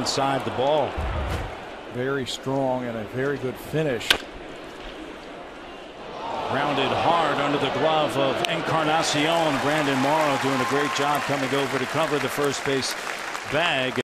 inside the ball. Very strong and a very good finish. Rounded hard under the glove of Encarnacion. Brandon Morrow doing a great job coming over to cover the first base bag.